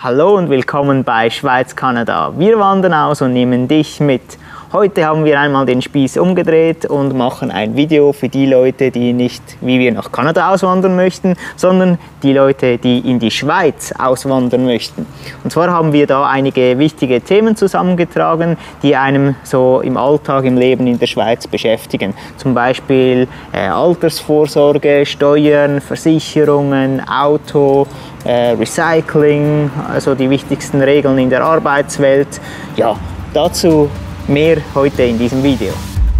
Hallo und willkommen bei Schweiz-Kanada. Wir wandern aus und nehmen dich mit. Heute haben wir einmal den Spieß umgedreht und machen ein Video für die Leute, die nicht wie wir nach Kanada auswandern möchten, sondern die Leute, die in die Schweiz auswandern möchten. Und zwar haben wir da einige wichtige Themen zusammengetragen, die einem so im Alltag, im Leben in der Schweiz beschäftigen. Zum Beispiel Altersvorsorge, Steuern, Versicherungen, Auto, Recycling, also die wichtigsten Regeln in der Arbeitswelt. Ja, dazu mehr heute in diesem Video.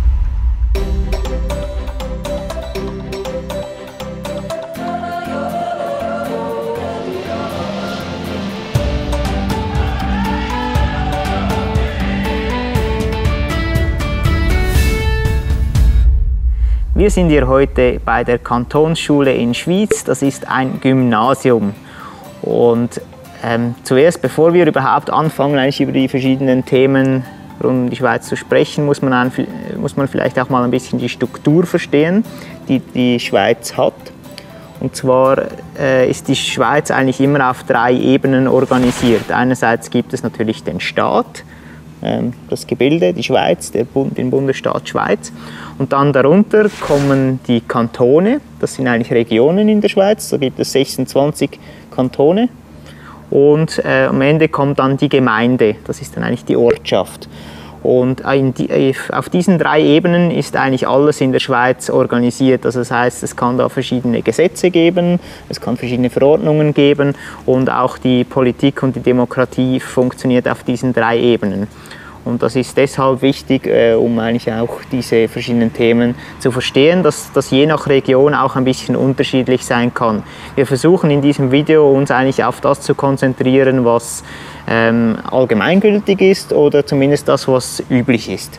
Wir sind hier heute bei der Kantonsschule in Schwyz. Das ist ein Gymnasium. Und zuerst, bevor wir überhaupt anfangen, eigentlich über die verschiedenen Themen rund um die Schweiz zu sprechen, muss man vielleicht auch mal ein bisschen die Struktur verstehen, die die Schweiz hat. Und zwar ist die Schweiz eigentlich immer auf 3 Ebenen organisiert. Einerseits gibt es natürlich den Staat, das Gebilde, die Schweiz, den Bundesstaat Schweiz. Und dann darunter kommen die Kantone, das sind eigentlich Regionen in der Schweiz, da gibt es 26 Kantone. Und am Ende kommt dann die Gemeinde, das ist dann eigentlich die Ortschaft. Und auf diesen 3 Ebenen ist eigentlich alles in der Schweiz organisiert. Also das heißt, es kann da verschiedene Gesetze geben, es kann verschiedene Verordnungen geben und auch die Politik und die Demokratie funktioniert auf diesen 3 Ebenen. Und das ist deshalb wichtig, um eigentlich auch diese verschiedenen Themen zu verstehen, dass das je nach Region auch ein bisschen unterschiedlich sein kann. Wir versuchen in diesem Video uns eigentlich auf das zu konzentrieren, was allgemeingültig ist oder zumindest das, was üblich ist.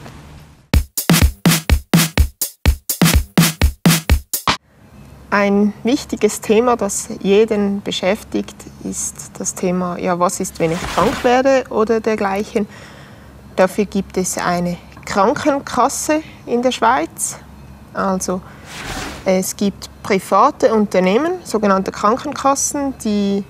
Ein wichtiges Thema, das jeden beschäftigt, ist das Thema, ja, was ist, wenn ich krank werde oder dergleichen. Dafür gibt es eine Krankenkasse in der Schweiz. Also es gibt private Unternehmen, sogenannte Krankenkassen, die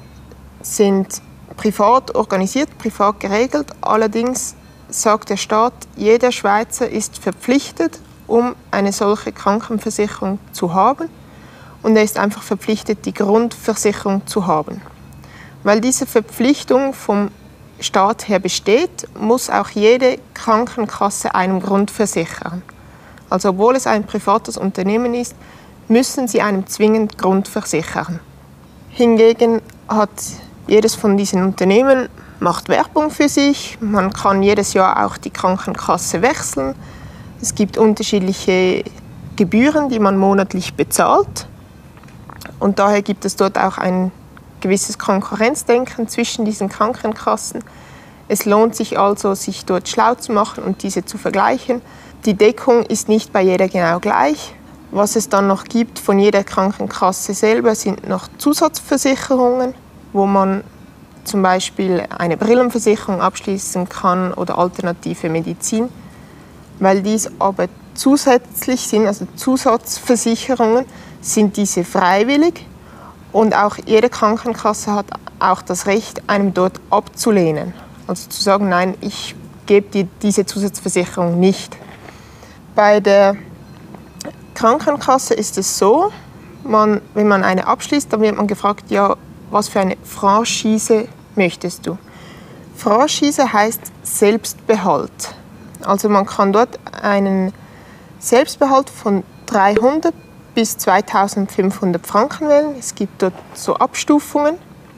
sind privat organisiert, privat geregelt. Allerdings sagt der Staat, jeder Schweizer ist verpflichtet, um eine solche Krankenversicherung zu haben. Und er ist einfach verpflichtet, die Grundversicherung zu haben. Weil diese Verpflichtung vom Staat her besteht, muss auch jede Krankenkasse einen Grund versichern. Also obwohl es ein privates Unternehmen ist, müssen sie einem zwingend Grund versichern. Hingegen hat jedes von diesen Unternehmen macht Werbung für sich. Man kann jedes Jahr auch die Krankenkasse wechseln. Es gibt unterschiedliche Gebühren, die man monatlich bezahlt. Und daher gibt es dort auch ein gewisses Konkurrenzdenken zwischen diesen Krankenkassen. Es lohnt sich also, sich dort schlau zu machen und diese zu vergleichen. Die Deckung ist nicht bei jeder genau gleich. Was es dann noch gibt von jeder Krankenkasse selber, sind noch Zusatzversicherungen, wo man zum Beispiel eine Brillenversicherung abschließen kann oder alternative Medizin. Weil dies aber zusätzlich sind, also Zusatzversicherungen, sind diese freiwillig. Und auch jede Krankenkasse hat auch das Recht, einem dort abzulehnen. Also zu sagen, nein, ich gebe dir diese Zusatzversicherung nicht. Bei der Krankenkasse ist es so, wenn man eine abschließt, dann wird man gefragt, ja, was für eine Franchise möchtest du? Franchise heißt Selbstbehalt. Also man kann dort einen Selbstbehalt von 300 bis 2.500 Franken wählen. Es gibt dort so Abstufungen.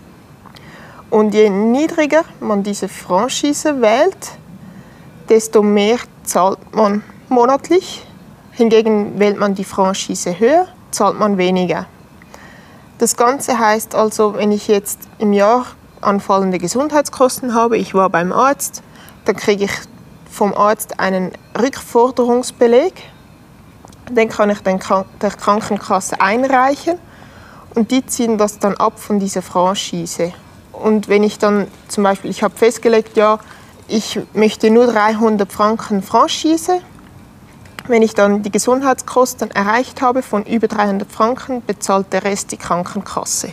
Und je niedriger man diese Franchise wählt, desto mehr zahlt man monatlich. Hingegen wählt man die Franchise höher, zahlt man weniger. Das Ganze heißt also, wenn ich jetzt im Jahr anfallende Gesundheitskosten habe, ich war beim Arzt, dann kriege ich vom Arzt einen Rückforderungsbeleg. Den kann ich der Krankenkasse einreichen und die ziehen das dann ab von dieser Franchise. Und wenn ich dann zum Beispiel, ich habe festgelegt, ja, ich möchte nur 300 Franken Franchise. Wenn ich dann die Gesundheitskosten erreicht habe von über 300 Franken, bezahlt der Rest die Krankenkasse.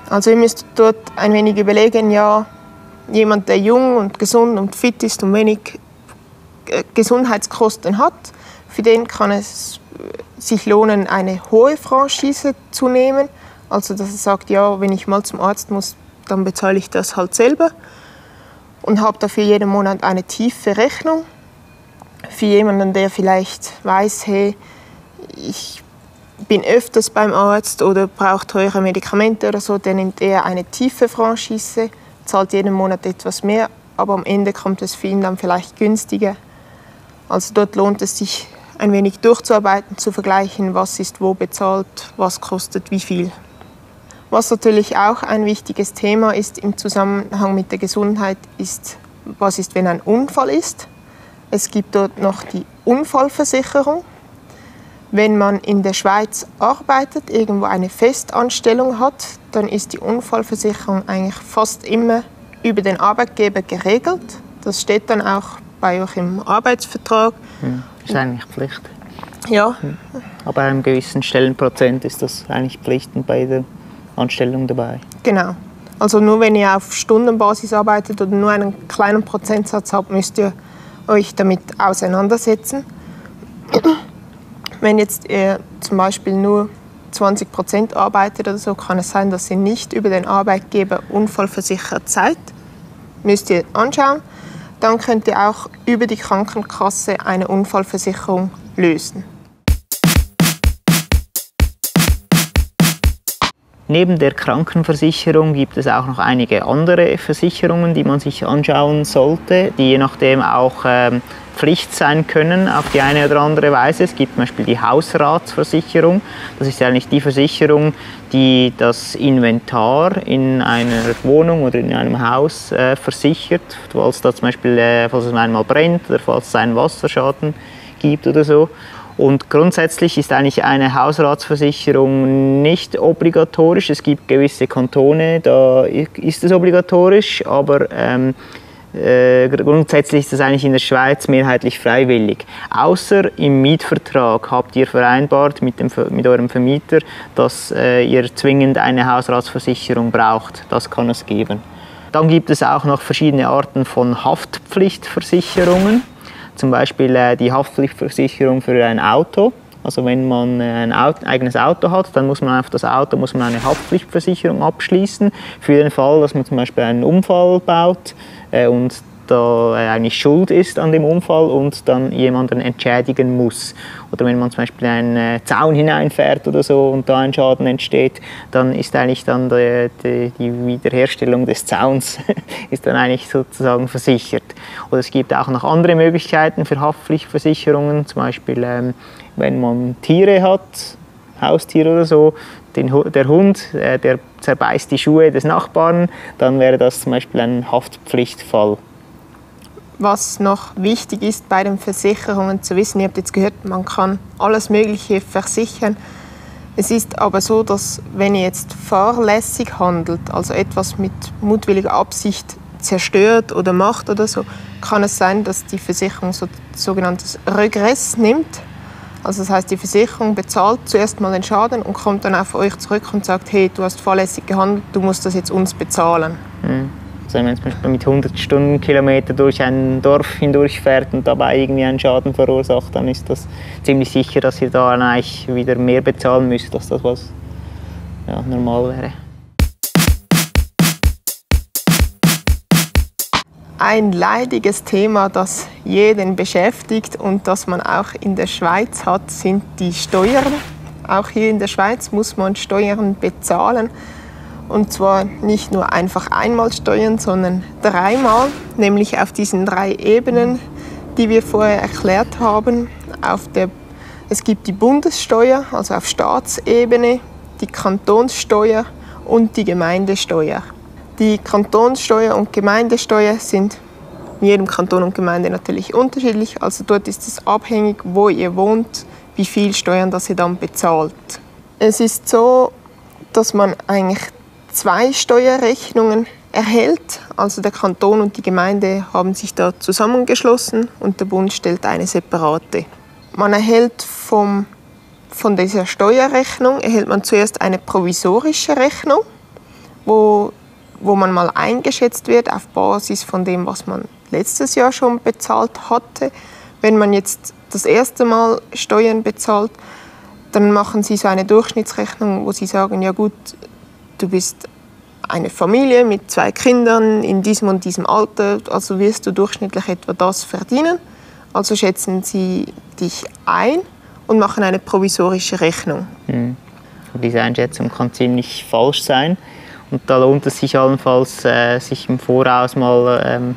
Also ihr müsst dort ein wenig überlegen, ja, jemand, der jung und gesund und fit ist und wenig Gesundheitskosten hat, für den kann es sich lohnen, eine hohe Franchise zu nehmen. Also dass er sagt, ja, wenn ich mal zum Arzt muss, dann bezahle ich das halt selber und habe dafür jeden Monat eine tiefe Rechnung. Für jemanden, der vielleicht weiß, hey, ich bin öfters beim Arzt oder brauche teure Medikamente oder so, der nimmt eher eine tiefe Franchise, zahlt jeden Monat etwas mehr, aber am Ende kommt es für ihn dann vielleicht günstiger. Also dort lohnt es sich, ein wenig durchzuarbeiten, zu vergleichen, was ist wo bezahlt, was kostet wie viel. Was natürlich auch ein wichtiges Thema ist im Zusammenhang mit der Gesundheit, ist, was ist, wenn ein Unfall ist. Es gibt dort noch die Unfallversicherung. Wenn man in der Schweiz arbeitet, irgendwo eine Festanstellung hat, dann ist die Unfallversicherung eigentlich fast immer über den Arbeitgeber geregelt. Das steht dann auch bei euch im Arbeitsvertrag. Das ist eigentlich Pflicht. Ja. Aber einem gewissen Stellenprozent ist das eigentlich Pflicht bei der Anstellung dabei. Genau. Also nur wenn ihr auf Stundenbasis arbeitet oder nur einen kleinen Prozentsatz habt, müsst ihr euch damit auseinandersetzen. Wenn jetzt ihr zum Beispiel nur 20% arbeitet oder so, kann es sein, dass ihr nicht über den Arbeitgeber unfallversichert seid. Müsst ihr anschauen. Dann könnt ihr auch über die Krankenkasse eine Unfallversicherung lösen. Neben der Krankenversicherung gibt es auch noch einige andere Versicherungen, die man sich anschauen sollte, die je nachdem auch Pflicht sein können auf die eine oder andere Weise. Es gibt zum Beispiel die Hausratsversicherung. Das ist eigentlich die Versicherung, die das Inventar in einer Wohnung oder in einem Haus versichert, falls da zum Beispiel falls es einmal brennt oder falls es einen Wasserschaden gibt oder so. Und grundsätzlich ist eigentlich eine Hausratsversicherung nicht obligatorisch. Es gibt gewisse Kantone, da ist es obligatorisch, aber grundsätzlich ist das eigentlich in der Schweiz mehrheitlich freiwillig. Außer im Mietvertrag habt ihr vereinbart mit eurem Vermieter, dass ihr zwingend eine Hausratsversicherung braucht. Das kann es geben. Dann gibt es auch noch verschiedene Arten von Haftpflichtversicherungen. Zum Beispiel die Haftpflichtversicherung für ein Auto. Also wenn man ein eigenes Auto hat, dann muss man auf das Auto eine Haftpflichtversicherung abschließen. Für den Fall, dass man zum Beispiel einen Unfall baut und da eigentlich schuld ist an dem Unfall und dann jemanden entschädigen muss. Oder wenn man zum Beispiel einen Zaun hineinfährt oder so und da ein Schaden entsteht, dann ist eigentlich dann die Wiederherstellung des Zauns ist dann eigentlich sozusagen versichert. Oder es gibt auch noch andere Möglichkeiten für Haftpflichtversicherungen, zum Beispiel wenn man Tiere hat, Haustiere oder so, der Hund, der zerbeißt die Schuhe des Nachbarn, dann wäre das zum Beispiel ein Haftpflichtfall. Was noch wichtig ist bei den Versicherungen zu wissen, ihr habt jetzt gehört, man kann alles Mögliche versichern. Es ist aber so, dass wenn ihr jetzt fahrlässig handelt, also etwas mit mutwilliger Absicht zerstört oder macht oder so, kann es sein, dass die Versicherung sogenanntes Regress nimmt. Also das heißt, die Versicherung bezahlt zuerst mal den Schaden und kommt dann auf euch zurück und sagt, hey, du hast fahrlässig gehandelt, du musst das jetzt uns bezahlen. Also wenn man zum Beispiel mit 100 Stundenkilometer durch ein Dorf hindurchfährt und dabei irgendwie einen Schaden verursacht, dann ist das ziemlich sicher, dass ihr da eigentlich wieder mehr bezahlen müsst, als das, was normal wäre. Ein leidiges Thema, das jeden beschäftigt und das man auch in der Schweiz hat, sind die Steuern. Auch hier in der Schweiz muss man Steuern bezahlen. Und zwar nicht nur einfach einmal Steuern, sondern dreimal, nämlich auf diesen 3 Ebenen, die wir vorher erklärt haben. Es gibt die Bundessteuer, also auf Staatsebene, die Kantonssteuer und die Gemeindesteuer. Die Kantonssteuer und Gemeindesteuer sind in jedem Kanton und Gemeinde natürlich unterschiedlich. Also dort ist es abhängig, wo ihr wohnt, wie viel Steuern das ihr dann bezahlt. Es ist so, dass man eigentlich 2 Steuerrechnungen erhält. Also der Kanton und die Gemeinde haben sich da zusammengeschlossen und der Bund stellt eine separate. Man erhält von dieser Steuerrechnung erhält man zuerst eine provisorische Rechnung, wo man mal eingeschätzt wird auf Basis von dem, was man letztes Jahr schon bezahlt hatte. Wenn man jetzt das erste Mal Steuern bezahlt, dann machen sie so eine Durchschnittsrechnung, wo sie sagen, ja gut, du bist eine Familie mit 2 Kindern in diesem und diesem Alter, also wirst du durchschnittlich etwa das verdienen. Also schätzen sie dich ein und machen eine provisorische Rechnung. Diese Einschätzung kann ziemlich falsch sein. Und da lohnt es sich allenfalls, sich im Voraus mal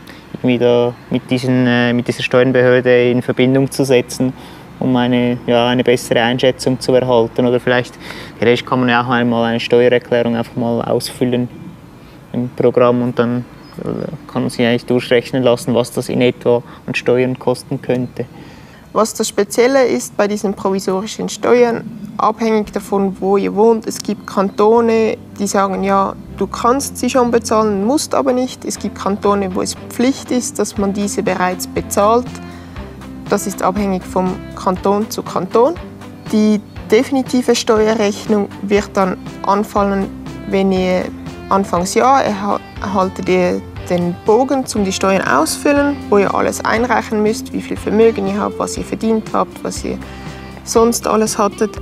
mit dieser Steuerbehörde in Verbindung zu setzen, um eine bessere Einschätzung zu erhalten. Oder vielleicht kann man ja auch einmal eine Steuererklärung einfach mal ausfüllen im Programm und dann kann man sich eigentlich durchrechnen lassen, was das in etwa an Steuern kosten könnte. Was das Spezielle ist bei diesen provisorischen Steuern, abhängig davon, wo ihr wohnt, es gibt Kantone, die sagen, ja, du kannst sie schon bezahlen, musst aber nicht. Es gibt Kantone, wo es Pflicht ist, dass man diese bereits bezahlt. Das ist abhängig vom Kanton zu Kanton. Die definitive Steuerrechnung wird dann anfallen, wenn ihr Anfangsjahr erhaltet ihr den Bogen zum die Steuern ausfüllen, wo ihr alles einreichen müsst, wie viel Vermögen ihr habt, was ihr verdient habt, was ihr sonst alles hattet.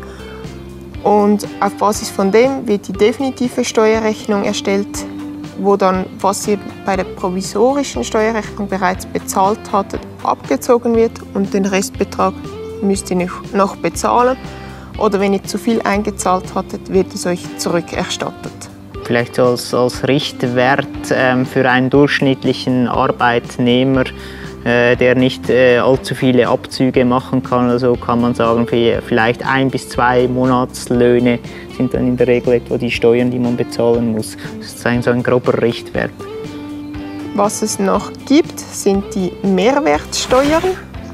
Und auf Basis von dem wird die definitive Steuerrechnung erstellt, wo dann, was ihr bei der provisorischen Steuerrechnung bereits bezahlt hattet, abgezogen wird und den Restbetrag müsst ihr noch bezahlen. Oder wenn ihr zu viel eingezahlt hattet, wird es euch zurückerstattet. Vielleicht als Richtwert für einen durchschnittlichen Arbeitnehmer, der nicht allzu viele Abzüge machen kann. Also kann man sagen, vielleicht 1 bis 2 Monatslöhne sind dann in der Regel etwa die Steuern, die man bezahlen muss. Das ist so ein grober Richtwert. Was es noch gibt, sind die Mehrwertsteuern.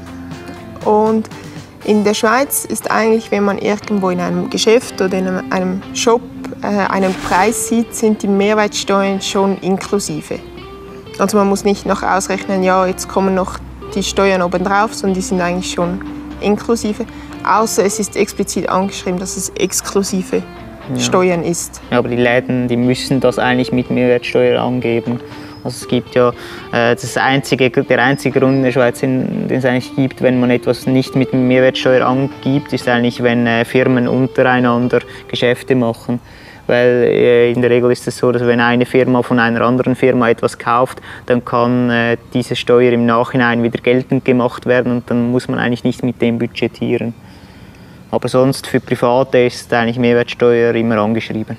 Und in der Schweiz ist eigentlich, wenn man irgendwo in einem Geschäft oder in einem Shop einen Preis sieht, sind die Mehrwertsteuern schon inklusive. Also man muss nicht noch ausrechnen, ja, jetzt kommen noch die Steuern obendrauf, sondern die sind eigentlich schon inklusive. Außer es ist explizit angeschrieben, dass es exklusive Steuern ist. Ja, aber die Läden, die müssen das eigentlich mit Mehrwertsteuer angeben. Also es gibt ja der einzige Grund in der Schweiz, den es eigentlich gibt, wenn man etwas nicht mit Mehrwertsteuer angibt, ist eigentlich, wenn Firmen untereinander Geschäfte machen. Weil in der Regel ist es so, dass wenn eine Firma von einer anderen Firma etwas kauft, dann kann diese Steuer im Nachhinein wieder geltend gemacht werden und dann muss man eigentlich nicht mit dem budgetieren. Aber sonst für Private ist eigentlich Mehrwertsteuer immer angeschrieben.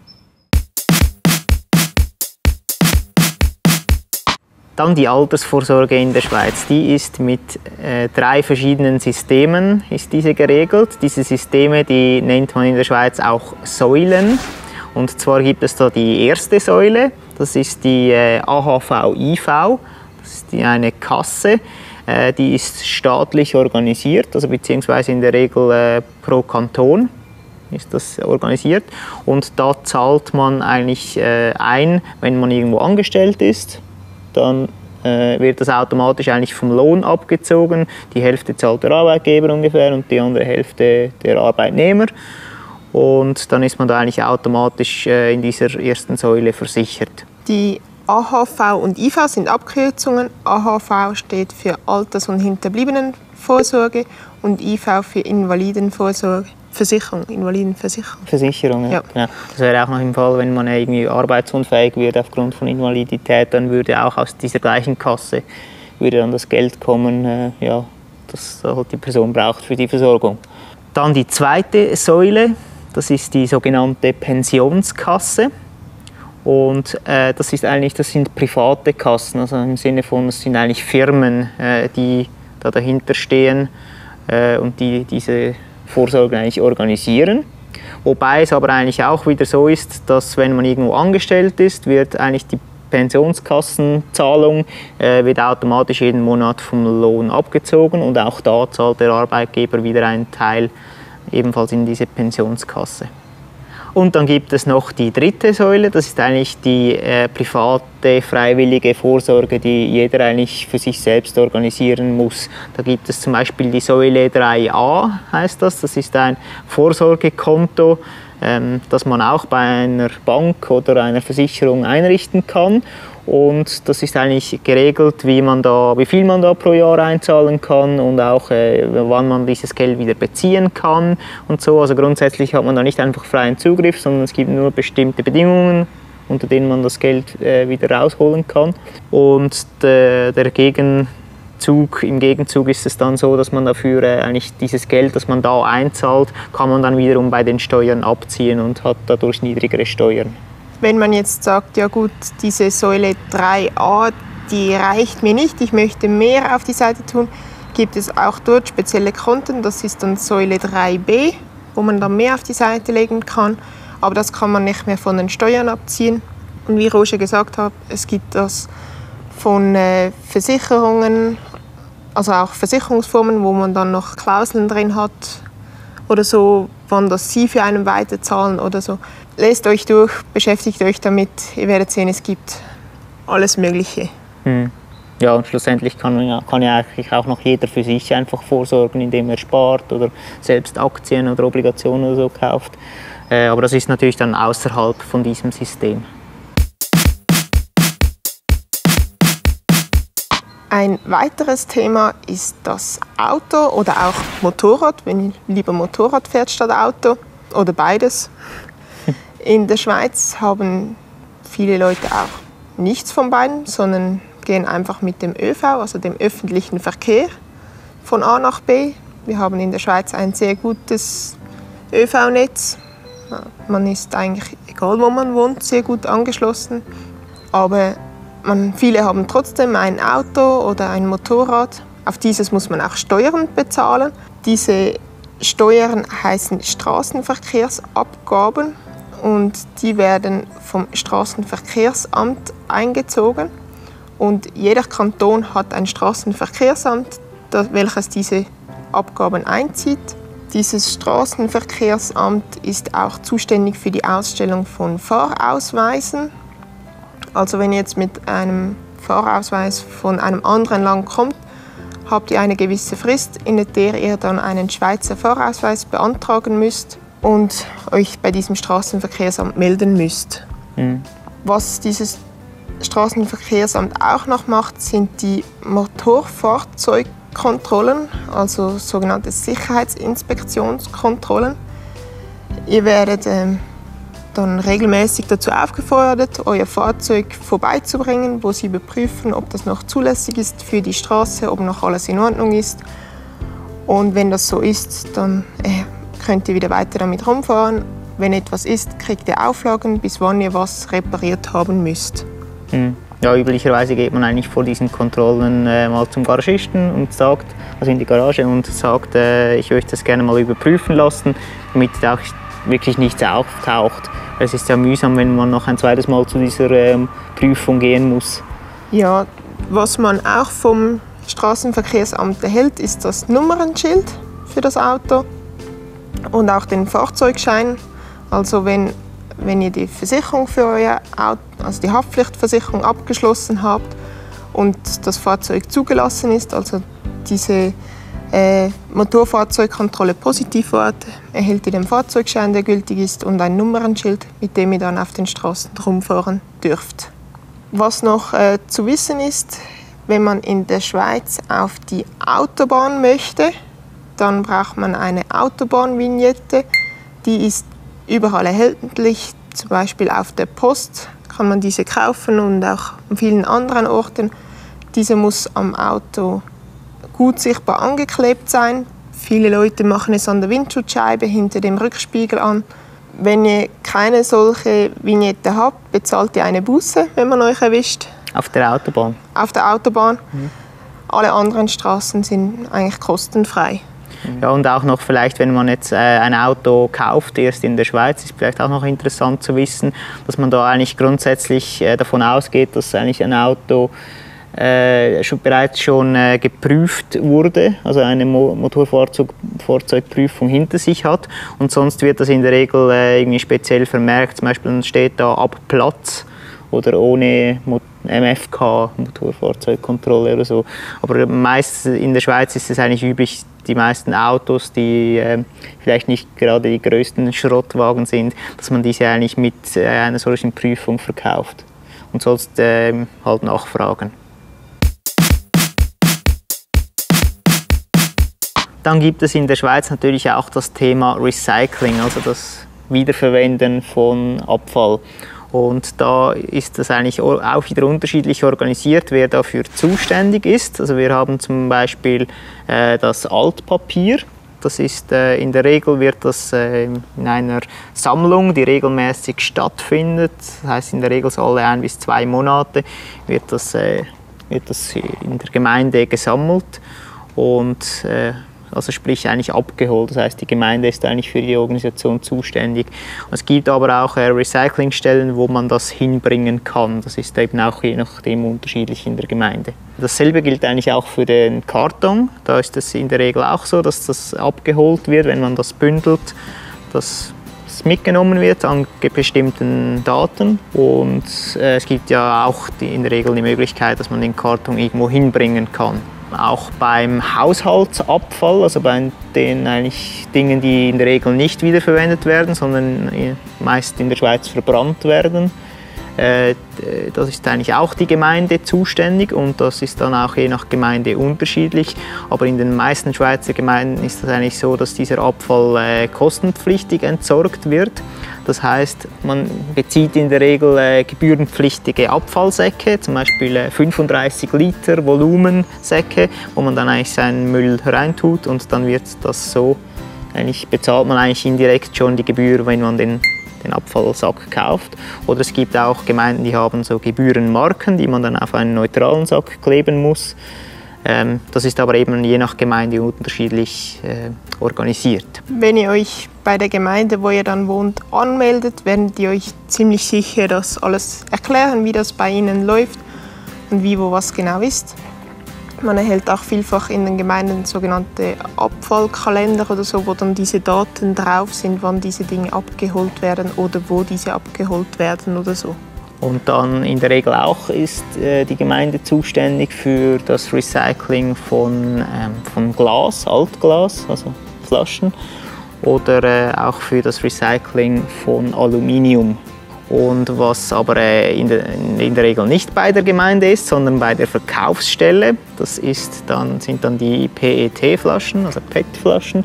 Dann die Altersvorsorge in der Schweiz. Die ist mit 3 verschiedenen Systemen geregelt. Diese Systeme, die nennt man in der Schweiz auch Säulen. Und zwar gibt es da die erste Säule, das ist die AHV-IV, das ist eine Kasse, die ist staatlich organisiert, also beziehungsweise in der Regel pro Kanton ist das organisiert. Und da zahlt man eigentlich ein, wenn man irgendwo angestellt ist, dann wird das automatisch eigentlich vom Lohn abgezogen. Die Hälfte zahlt der Arbeitgeber ungefähr und die andere Hälfte der Arbeitnehmer. Und dann ist man da eigentlich automatisch in dieser ersten Säule versichert. Die AHV und IV sind Abkürzungen. AHV steht für Alters- und Hinterbliebenenvorsorge und IV für Invalidenvorsorge. Invalidenversicherung. Versicherung, ja. Genau. Das wäre auch noch im Fall, wenn man irgendwie arbeitsunfähig wird aufgrund von Invalidität, dann würde auch aus dieser gleichen Kasse würde dann das Geld kommen, das die Person braucht für die Versorgung. Dann die zweite Säule, das ist die sogenannte Pensionskasse. Und das sind private Kassen, also im Sinne von, es sind eigentlich Firmen, die da dahinter stehen und die diese Vorsorge eigentlich organisieren. Wobei es aber eigentlich auch wieder so ist, dass wenn man irgendwo angestellt ist, wird eigentlich die Pensionskassenzahlung wird automatisch jeden Monat vom Lohn abgezogen und auch da zahlt der Arbeitgeber wieder einen Teil ebenfalls in diese Pensionskasse. Und dann gibt es noch die dritte Säule, das ist eigentlich die private, freiwillige Vorsorge, die jeder eigentlich für sich selbst organisieren muss. Da gibt es zum Beispiel die Säule 3a, heißt das. Das ist ein Vorsorgekonto, das man auch bei einer Bank oder einer Versicherung einrichten kann. Und das ist eigentlich geregelt, wie viel man da pro Jahr einzahlen kann und auch wann man dieses Geld wieder beziehen kann und so. Also grundsätzlich hat man da nicht einfach freien Zugriff, sondern es gibt nur bestimmte Bedingungen, unter denen man das Geld wieder rausholen kann. Und im Gegenzug ist es dann so, dass man dafür eigentlich dieses Geld, das man da einzahlt, kann man dann wiederum bei den Steuern abziehen und hat dadurch niedrigere Steuern. Wenn man jetzt sagt, ja gut, diese Säule 3a, die reicht mir nicht, ich möchte mehr auf die Seite tun, gibt es auch dort spezielle Konten, das ist dann Säule 3b, wo man dann mehr auf die Seite legen kann, aber das kann man nicht mehr von den Steuern abziehen. Und wie Roger gesagt hat, es gibt das von Versicherungen, also auch Versicherungsformen, wo man dann noch Klauseln drin hat oder so, wann das sie für einen weiterzahlen oder so. Lest euch durch, beschäftigt euch damit, ihr werdet sehen, es gibt alles Mögliche. Ja, und schlussendlich kann ja eigentlich auch noch jeder für sich einfach vorsorgen, indem er spart oder selbst Aktien oder Obligationen oder so kauft. Aber das ist natürlich dann außerhalb von diesem System. Ein weiteres Thema ist das Auto oder auch Motorrad, wenn ihr lieber Motorrad fährt statt Auto oder beides. In der Schweiz haben viele Leute auch nichts von beiden, sondern gehen einfach mit dem ÖV, also dem öffentlichen Verkehr, von A nach B. Wir haben in der Schweiz ein sehr gutes ÖV-Netz. Man ist eigentlich, egal wo man wohnt, sehr gut angeschlossen. Aber viele haben trotzdem ein Auto oder ein Motorrad. Auf dieses muss man auch Steuern bezahlen. Diese Steuern heißen Straßenverkehrsabgaben und die werden vom Straßenverkehrsamt eingezogen. Und jeder Kanton hat ein Straßenverkehrsamt, welches diese Abgaben einzieht. Dieses Straßenverkehrsamt ist auch zuständig für die Ausstellung von Fahrausweisen. Also wenn ihr jetzt mit einem Fahrausweis von einem anderen Land kommt, habt ihr eine gewisse Frist, in der ihr dann einen Schweizer Fahrausweis beantragen müsst und euch bei diesem Straßenverkehrsamt melden müsst. Was dieses Straßenverkehrsamt auch noch macht, sind die Motorfahrzeugkontrollen, also sogenannte Sicherheitsinspektionskontrollen. Ihr werdet dann regelmäßig dazu aufgefordert, euer Fahrzeug vorbeizubringen, wo sie überprüfen, ob das noch zulässig ist für die Straße, ob noch alles in Ordnung ist. Und wenn das so ist, dann könnt ihr wieder weiter damit rumfahren. Wenn etwas ist, kriegt ihr Auflagen, bis wann ihr was repariert haben müsst. Ja, üblicherweise geht man eigentlich vor diesen Kontrollen mal zum Garagisten und sagt, also in die Garage und sagt, ich möchte das gerne mal überprüfen lassen, damit auch wirklich nichts auftaucht. Es ist ja mühsam, wenn man noch ein zweites Mal zu dieser Prüfung gehen muss. Ja, was man auch vom Straßenverkehrsamt erhält, ist das Nummernschild für das Auto und auch den Fahrzeugschein. Also wenn ihr die Versicherung für euer Auto, also die Haftpflichtversicherung abgeschlossen habt und das Fahrzeug zugelassen ist, also diese Motorfahrzeugkontrolle positiv war, erhält ihr den Fahrzeugschein, der gültig ist, und ein Nummernschild, mit dem ihr dann auf den Straßen rumfahren dürft. Was noch zu wissen ist, wenn man in der Schweiz auf die Autobahn möchte, dann braucht man eine Autobahnvignette. Die ist überall erhältlich, zum Beispiel auf der Post kann man diese kaufen und auch an vielen anderen Orten. Diese muss am Auto gut sichtbar angeklebt sein. Viele Leute machen es an der Windschutzscheibe hinter dem Rückspiegel an. Wenn ihr keine solche Vignette habt, bezahlt ihr eine Buße, wenn man euch erwischt. Auf der Autobahn? Auf der Autobahn. Alle anderen Straßen sind eigentlich kostenfrei. Ja, und auch noch vielleicht, wenn man jetzt ein Auto kauft, erst in der Schweiz, ist vielleicht auch noch interessant zu wissen, dass man da eigentlich grundsätzlich davon ausgeht, dass eigentlich ein Auto bereits schon geprüft wurde, also eine Motorfahrzeugprüfung hinter sich hat, und sonst wird das in der Regel irgendwie speziell vermerkt, zum Beispiel steht da ab Platz oder ohne MFK, Motorfahrzeugkontrolle oder so. Aber meist in der Schweiz ist es eigentlich üblich, die meisten Autos, die vielleicht nicht gerade die größten Schrottwagen sind, dass man diese eigentlich mit einer solchen Prüfung verkauft und sonst halt nachfragen. Dann gibt es in der Schweiz natürlich auch das Thema Recycling, also das Wiederverwenden von Abfall. Und da ist das eigentlich auch wieder unterschiedlich organisiert, wer dafür zuständig ist. Also wir haben zum Beispiel das Altpapier. Das ist in der Regel wird das in einer Sammlung, die regelmäßig stattfindet. Das heißt in der Regel so alle 1 bis 2 Monate wird das in der Gemeinde gesammelt und also sprich eigentlich abgeholt. Das heißt, die Gemeinde ist eigentlich für die Organisation zuständig. Es gibt aber auch Recyclingstellen, wo man das hinbringen kann. Das ist eben auch je nachdem unterschiedlich in der Gemeinde. Dasselbe gilt eigentlich auch für den Karton. Da ist es in der Regel auch so, dass das abgeholt wird, wenn man das bündelt, dass es mitgenommen wird an bestimmten Daten. Und es gibt ja auch in der Regel die Möglichkeit, dass man den Karton irgendwo hinbringen kann. Auch beim Haushaltsabfall, also bei den eigentlich Dingen, die in der Regel nicht wiederverwendet werden, sondern meist in der Schweiz verbrannt werden, das ist eigentlich auch die Gemeinde zuständig und das ist dann auch je nach Gemeinde unterschiedlich. Aber in den meisten Schweizer Gemeinden ist das eigentlich so, dass dieser Abfall kostenpflichtig entsorgt wird. Das heißt, man bezieht in der Regel gebührenpflichtige Abfallsäcke, zum Beispiel 35 Liter Volumensäcke, wo man dann eigentlich seinen Müll reintut und dann wird das so, eigentlich bezahlt man eigentlich indirekt schon die Gebühr, wenn man den Abfallsack kauft. Oder es gibt auch Gemeinden, die haben so Gebührenmarken, die man dann auf einen neutralen Sack kleben muss. Das ist aber eben je nach Gemeinde unterschiedlich organisiert. Wenn ihr euch bei der Gemeinde, wo ihr dann wohnt, anmeldet, werdet ihr euch ziemlich sicher das alles erklären, wie das bei ihnen läuft und wie wo was genau ist. Man erhält auch vielfach in den Gemeinden sogenannte Abfallkalender oder so, wo dann diese Daten drauf sind, wann diese Dinge abgeholt werden oder wo diese abgeholt werden oder so. Und dann in der Regel auch ist die Gemeinde zuständig für das Recycling von Glas, Altglas, also Flaschen, oder auch für das Recycling von Aluminium. Und was aber in der Regel nicht bei der Gemeinde ist, sondern bei der Verkaufsstelle, das sind dann die PET-Flaschen, also PET-Flaschen,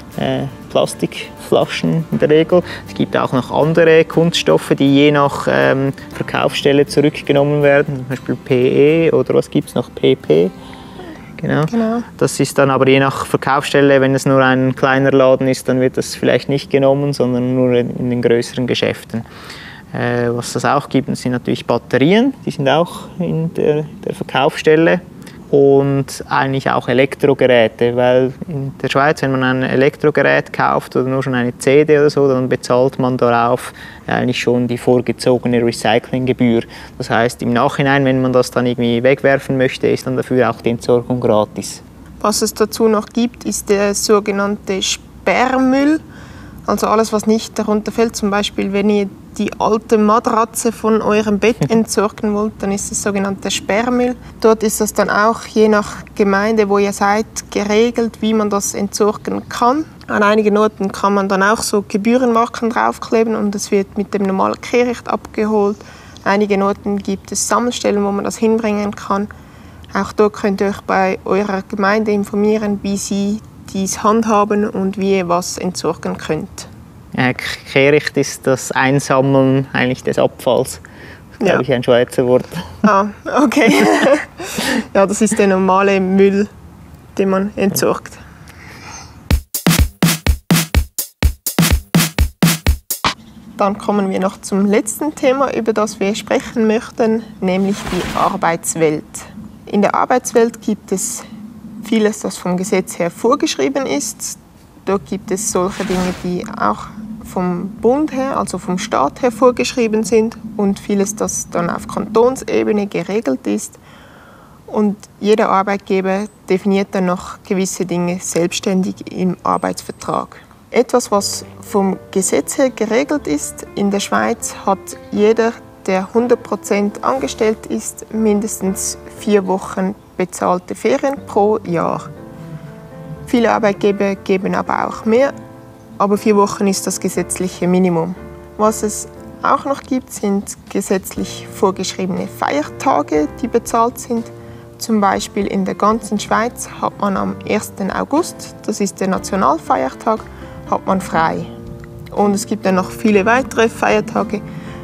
Plastikflaschen in der Regel. Es gibt auch noch andere Kunststoffe, die je nach Verkaufsstelle zurückgenommen werden, zum Beispiel PE oder was gibt es noch, PP. Genau. Das ist dann aber je nach Verkaufsstelle, wenn es nur ein kleiner Laden ist, dann wird das vielleicht nicht genommen, sondern nur in den größeren Geschäften. Was es auch gibt, sind natürlich Batterien, die sind auch in der Verkaufsstelle. Und eigentlich auch Elektrogeräte, weil in der Schweiz, wenn man ein Elektrogerät kauft oder nur schon eine CD oder so, dann bezahlt man darauf eigentlich schon die vorgezogene Recyclinggebühr. Das heißt, im Nachhinein, wenn man das dann irgendwie wegwerfen möchte, ist dann dafür auch die Entsorgung gratis. Was es dazu noch gibt, ist der sogenannte Sperrmüll. Also alles, was nicht darunter fällt, zum Beispiel wenn ihr die alte Matratze von eurem Bett entsorgen wollt, dann ist das sogenannte Sperrmüll. Dort ist das dann auch je nach Gemeinde, wo ihr seid, geregelt, wie man das entsorgen kann. An einigen Orten kann man dann auch so Gebührenmarken draufkleben und es wird mit dem normalen Kehricht abgeholt. An einigen Orten gibt es Sammelstellen, wo man das hinbringen kann. Auch dort könnt ihr euch bei eurer Gemeinde informieren, wie sie dies handhaben und wie ihr was entsorgen könnt. Kehricht ist das Einsammeln eigentlich des Abfalls. Das ist, glaube ich, ein Schweizer Wort. Ah, okay. Ja, das ist der normale Müll, den man entsorgt. Dann kommen wir noch zum letzten Thema, über das wir sprechen möchten, nämlich die Arbeitswelt. In der Arbeitswelt gibt es vieles, das vom Gesetz her vorgeschrieben ist. Dort gibt es solche Dinge, die auch vom Bund her, also vom Staat her vorgeschrieben sind und vieles, das dann auf Kantonsebene geregelt ist. Und jeder Arbeitgeber definiert dann noch gewisse Dinge selbstständig im Arbeitsvertrag. Etwas, was vom Gesetz her geregelt ist, in der Schweiz hat jeder der 100% angestellt ist, mindestens 4 Wochen bezahlte Ferien pro Jahr. Viele Arbeitgeber geben aber auch mehr, aber 4 Wochen ist das gesetzliche Minimum. Was es auch noch gibt, sind gesetzlich vorgeschriebene Feiertage, die bezahlt sind. Zum Beispiel in der ganzen Schweiz hat man am 1. August, das ist der Nationalfeiertag, hat man frei. Und es gibt dann noch viele weitere Feiertage.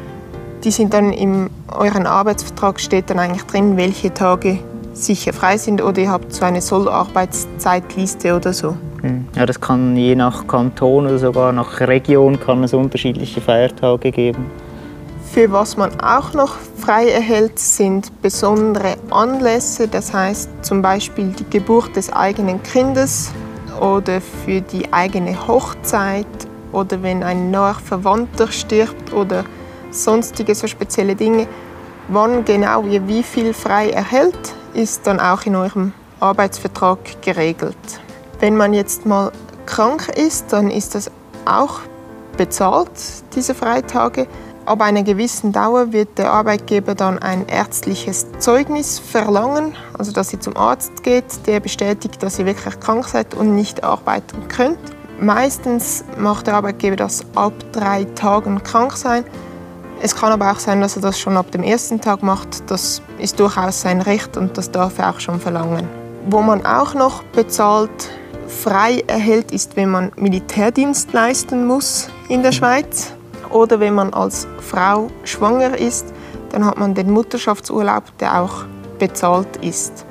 Die sind dann in euren Arbeitsvertrag steht dann eigentlich drin, welche Tage sicher frei sind, oder ihr habt so eine Sollarbeitszeitliste oder so. Ja, das kann je nach Kanton oder sogar nach Region kann es unterschiedliche Feiertage geben. Für was man auch noch frei erhält, sind besondere Anlässe, das heißt zum Beispiel die Geburt des eigenen Kindes oder für die eigene Hochzeit oder wenn ein naher Verwandter stirbt oder sonstige so spezielle Dinge. Wann genau ihr wie viel frei erhält, ist dann auch in eurem Arbeitsvertrag geregelt. Wenn man jetzt mal krank ist, dann ist das auch bezahlt, diese Freitage. Ab einer gewissen Dauer wird der Arbeitgeber dann ein ärztliches Zeugnis verlangen, also dass ihr zum Arzt geht, der bestätigt, dass ihr wirklich krank seid und nicht arbeiten könnt. Meistens macht der Arbeitgeber das ab 3 Tagen krank sein. Es kann aber auch sein, dass er das schon ab dem 1. Tag macht. Das ist durchaus sein Recht und das darf er auch schon verlangen. Wo man auch noch bezahlt frei erhält, ist, wenn man Militärdienst leisten muss in der Schweiz oder wenn man als Frau schwanger ist, dann hat man den Mutterschaftsurlaub, der auch bezahlt ist.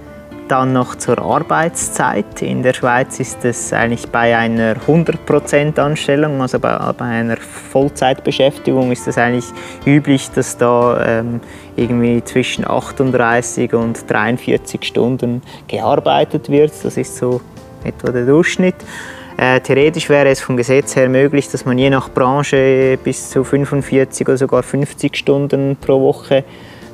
Dann noch zur Arbeitszeit. In der Schweiz ist es eigentlich bei einer 100% Anstellung, also bei einer Vollzeitbeschäftigung ist es eigentlich üblich, dass da irgendwie zwischen 38 und 43 Stunden gearbeitet wird. Das ist so etwa der Durchschnitt. Theoretisch wäre es vom Gesetz her möglich, dass man je nach Branche bis zu 45 oder sogar 50 Stunden pro Woche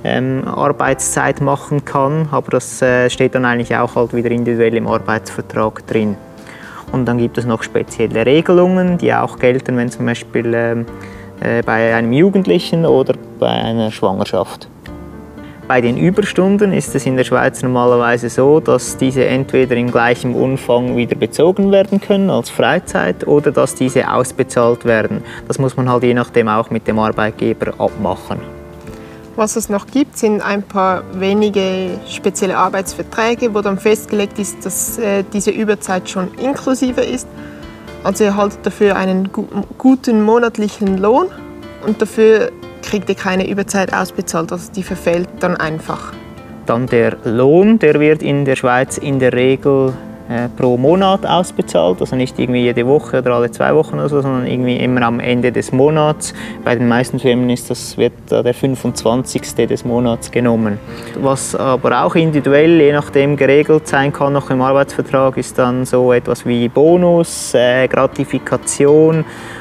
Arbeitszeit machen kann, aber das steht dann eigentlich auch halt wieder individuell im Arbeitsvertrag drin. Und dann gibt es noch spezielle Regelungen, die auch gelten, wenn zum Beispiel bei einem Jugendlichen oder bei einer Schwangerschaft. Bei den Überstunden ist es in der Schweiz normalerweise so, dass diese entweder in gleichem Umfang wieder bezogen werden können als Freizeit oder dass diese ausbezahlt werden. Das muss man halt je nachdem auch mit dem Arbeitgeber abmachen. Was es noch gibt, sind ein paar wenige spezielle Arbeitsverträge, wo dann festgelegt ist, dass diese Überzeit schon inklusive ist. Also ihr erhaltet dafür einen guten monatlichen Lohn und dafür kriegt ihr keine Überzeit ausbezahlt, also die verfällt dann einfach. Dann der Lohn, der wird in der Schweiz in der Regel pro Monat ausbezahlt, also nicht irgendwie jede Woche oder alle 2 Wochen oder so, sondern irgendwie immer am Ende des Monats. Bei den meisten Firmen wird der 25. des Monats genommen. Was aber auch individuell, je nachdem geregelt sein kann, noch im Arbeitsvertrag, ist dann so etwas wie Bonus, Gratifikation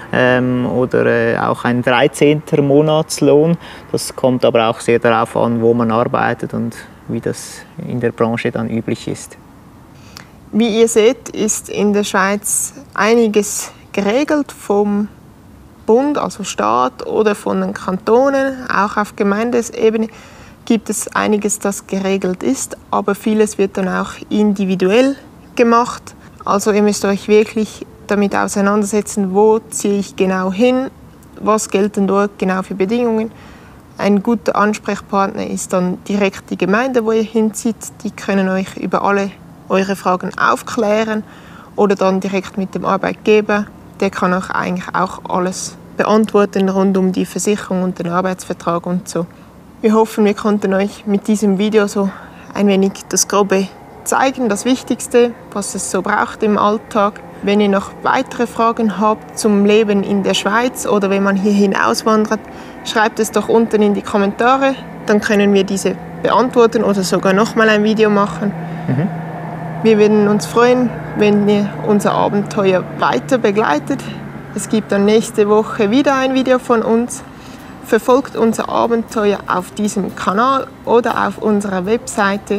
oder auch ein 13. Monatslohn. Das kommt aber auch sehr darauf an, wo man arbeitet und wie das in der Branche dann üblich ist. Wie ihr seht, ist in der Schweiz einiges geregelt vom Bund, also Staat, oder von den Kantonen. Auch auf Gemeindesebene gibt es einiges, das geregelt ist, aber vieles wird dann auch individuell gemacht. Also ihr müsst euch wirklich damit auseinandersetzen, wo ziehe ich genau hin, was gelten dort genau für Bedingungen. Ein guter Ansprechpartner ist dann direkt die Gemeinde, wo ihr hinzieht. Die können euch über alle eure Fragen aufklären oder dann direkt mit dem Arbeitgeber. Der kann euch eigentlich auch alles beantworten rund um die Versicherung und den Arbeitsvertrag und so. Wir hoffen, wir konnten euch mit diesem Video so ein wenig das Grobe zeigen, das Wichtigste, was es so braucht im Alltag. Wenn ihr noch weitere Fragen habt zum Leben in der Schweiz oder wenn man hierhin auswandert, schreibt es doch unten in die Kommentare. Dann können wir diese beantworten oder sogar nochmal ein Video machen. Wir würden uns freuen, wenn ihr unser Abenteuer weiter begleitet. Es gibt dann nächste Woche wieder ein Video von uns. Verfolgt unser Abenteuer auf diesem Kanal oder auf unserer Webseite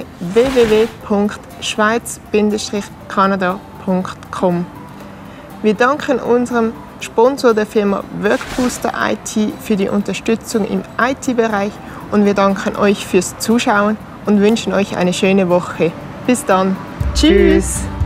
www.schweiz-kanada.com. Wir danken unserem Sponsor der Firma Workbooster IT für die Unterstützung im IT-Bereich und wir danken euch fürs Zuschauen und wünschen euch eine schöne Woche. Bis dann. Tschüss.